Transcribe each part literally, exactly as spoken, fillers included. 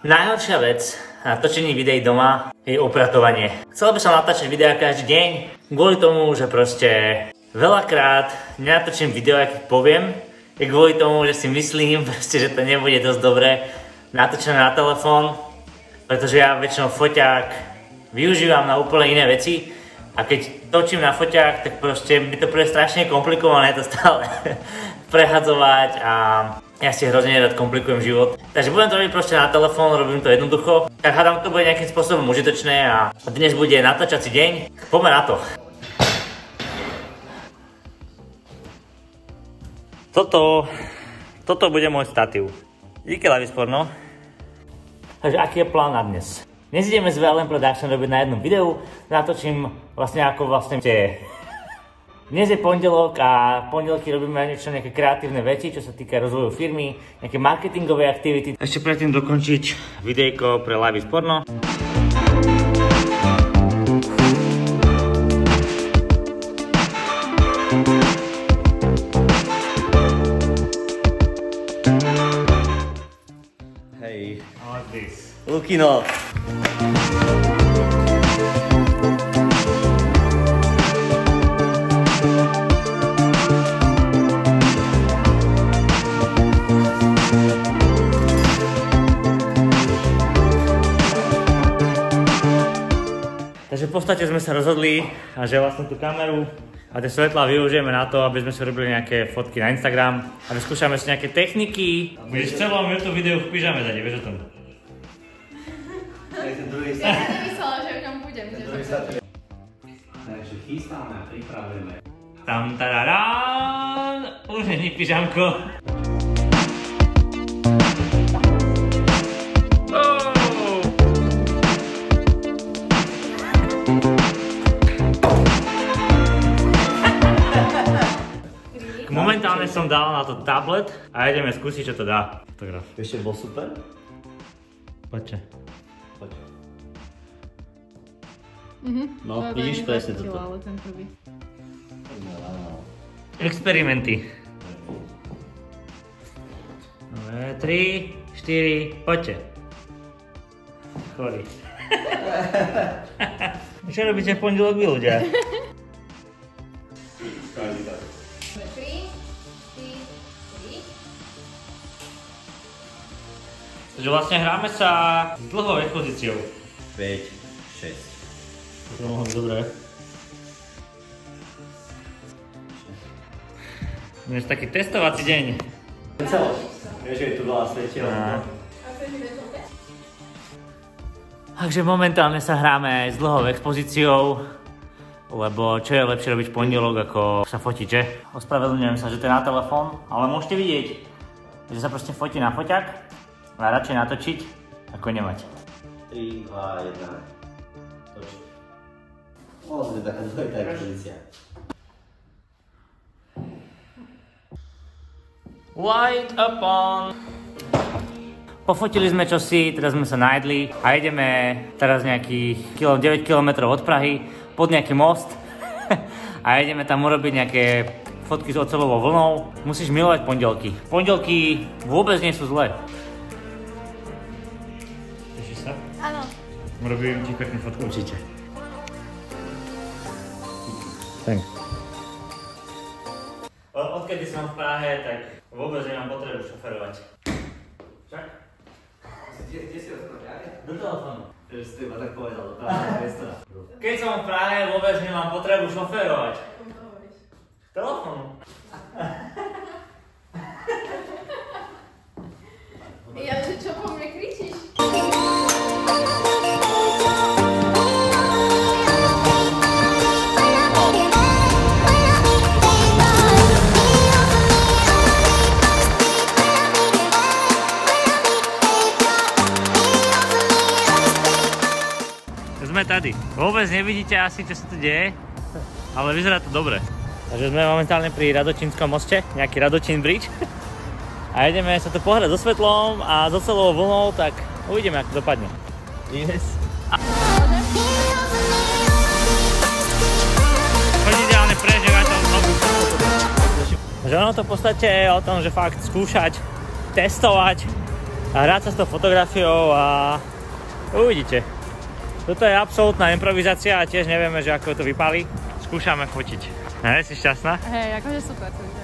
Najhoršia vec na točení videí doma je upratovanie. Chcel by som natáčať videá každý deň, kvôli tomu, že proste veľakrát nenatočím video, aký poviem, je kvôli tomu, že si myslím, proste, že to nebude dosť dobré natočené na telefón, pretože ja väčšinou foťák využívam na úplne iné veci a keď točím na foťák, tak proste mi to príde strašne komplikované to stále prehadzovať a ja si hrozne rád komplikujem život. Takže budem to robiť proste na telefón, robím to jednoducho. Tak hádam, to bude nejakým spôsobom užitočné a dnes bude natáčací deň. Poďme na to. Toto, toto bude môj statív. Díky Lavispor, no. Takže aký je plán na dnes? Dnes ideme s VLM Production robiť na jednom videu. Natočím vlastne ako vlastne tie... Dnes je pondelok a pondelky robíme niečo, nejaké kreatívne veci, čo sa týka rozvoju firmy, nejaké marketingové aktivity. Ešte predtým dokončiť videjko pre Lavispor. Hej. I like this. Lukino. Takže v podstate sme sa rozhodli, že vlastne tú kameru a tie svetlá využijeme na to, aby sme si robili nejaké fotky na Instagram a vyskúšame si nejaké techniky. Budeš celom YouTube videu v pyžame zadi, vieš o tom? Aj ten druhý Ja som nemyslela, že v ňom budem. Takže chystáme a pripravujeme. Tam tararán, už není pyžamko. Momentálne som dal na to tablet a ideme skúsiť, čo to dá. Fotograf. Ešte bol super? Poďte. Poď. Mhm. No, vidíš presne toto. Ale ten prvý. Experimenty. Dobre, tri, štyri, poďte. Chorý. Čo robíte v pondelok vy ľudia? Takže vlastne hráme sa s dlhou expozíciou. päť, šesť. To mohlo byť dobré. Dnes taký testovací deň. Celo. Vieš, že je tu veľa svetiel. Takže momentálne sa hráme s dlhou expozíciou, lebo čo je lepšie robiť v pondelok, ako sa fotiť, že? Ospravedlňujem sa, že to je na telefón, ale môžete vidieť, že sa proste fotí na foťák. A radšej natočiť, ako nemať. tri, dva, jeden. Toč. Vlastne taká dvojitá expozícia. Light upon. Pofotili sme čosi, teraz sme sa najedli a ideme teraz nejakých deväť kilometrov od Prahy pod nejaký most a ideme tam urobiť nejaké fotky s oceľovou vlnou. Musíš milovať pondelky. Pondelky vôbec nie sú zlé. Áno. Robím ti peknú fotku. Určite. Thanks. Odkedy som v Prahe, tak vôbec nemám potrebu šoferovať. Čak? Kde si odkladali? Do telefónu. Že si to iba tak povedal, do práve priestora. Keď som v Prahe, vôbec nemám potrebu šoferovať. Telefónu. Ja, že čo po mne kričíš? Sme tady. Vôbec nevidíte asi, čo sa tu deje, ale vyzerá to dobre. Takže sme momentálne pri Radočínskom moste, nejaký Radočín bridge. A ideme sa tu pohrať so svetlom a so celou vlnou, tak uvidíme, ako dopadne. Yes. Choď ideálne prežívať to znovu. Že ono to v podstate je o tom, že fakt skúšať, testovať a hrať sa s tou fotografiou a uvidíte. Toto je absolútna improvizácia a tiež nevieme, že ako to vypálí. Skúšame fotiť. Ne, si šťastná? Hej, akože super to vyzerá.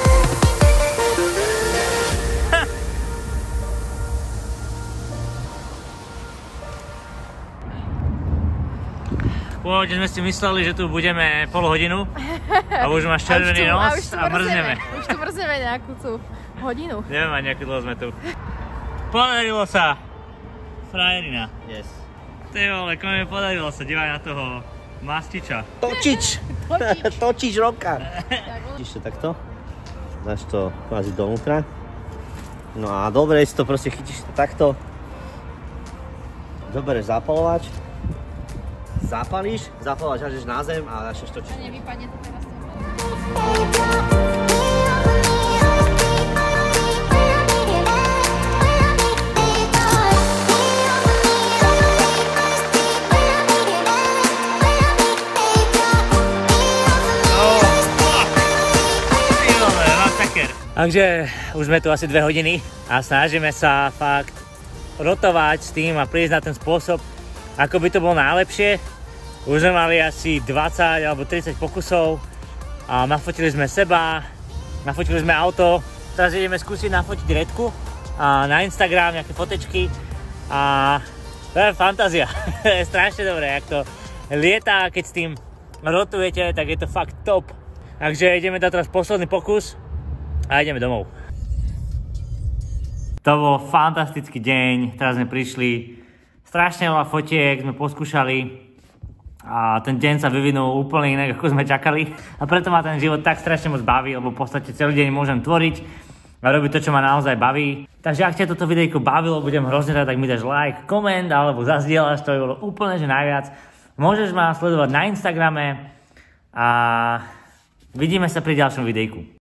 Pôvodne sme si mysleli, že tu budeme pol hodinu a už máš červený nos a, a mrzneme. Už tu mrzneme nejakú tú hodinu. Neviem ani, aký dlho sme tu. Podarilo sa! Frajerina. Yes. Ty vole, komu mi podarilo sa, dívaj na toho mastiča. Točič! Točič. Točič roka. Vidíš to takto? Dáš to kvázi dovnútra. No a dobre si to proste chytíš to takto. Zoberieš zapalovač. Zapalíš, zapalovač hážeš na zem a dáš točič. A nevypadne to teraz. Takže už sme tu asi dve hodiny a snažíme sa fakt rotovať s tým a prísť na ten spôsob, ako by to bolo najlepšie. Už sme mali asi dvadsať alebo tridsať pokusov a nafotili sme seba, nafotili sme auto. Teraz ideme skúsiť nafotiť redku a na Instagram nejaké fotečky a to je fantázia. Je strašne dobré, jak to lieta, keď s tým rotujete, tak je to fakt top. Takže ideme dať teraz posledný pokus a ideme domov. To bol fantastický deň, teraz sme prišli, strašne veľa fotiek sme poskúšali a ten deň sa vyvinul úplne inak, ako sme čakali a preto ma ten život tak strašne moc baví, lebo v podstate celý deň môžem tvoriť a robiť to, čo ma naozaj baví. Takže ak ťa toto videjko bavilo, budem hrozne rád, tak mi dáš like, koment alebo zazdieľaš, to by bolo úplne že najviac. Môžeš ma sledovať na Instagrame a vidíme sa pri ďalšom videjku.